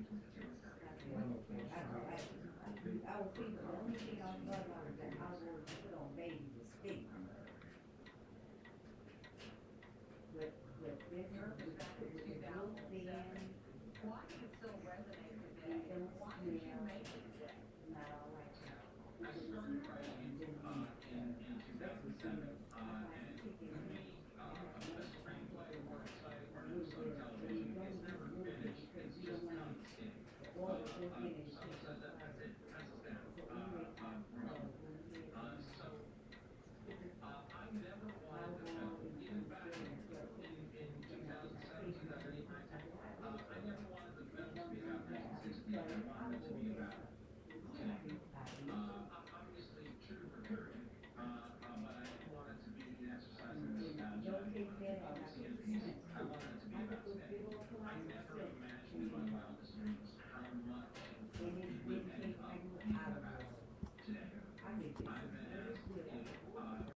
I was thinking the only thing I was that I wanted to put on baby was feet. With this, with the blue thin, Why do you still resonate it today? don't Why did you smell, make it today? not all like that. I It didn't started smell writing and didn't in especially 2007, since I like and chicken for me, meat, it has a no screenplay or a side a or an little episode bit of of, and you television don't is use never a little bit finished. because It's you just don't want not the same. the oil to go in and So take it that's apart. it. Pencils down. So anyway, We're on. when we had So I never I wanted was to, all in even back the in stuff, 2007, 2008, I never wanted the film to be about 1960. I wanted it to be about obviously true for period, but I didn't want it to be an exercise in nostalgia. Don't take that on. Obviously, I wanted it to be about today. I never imagined in my wildest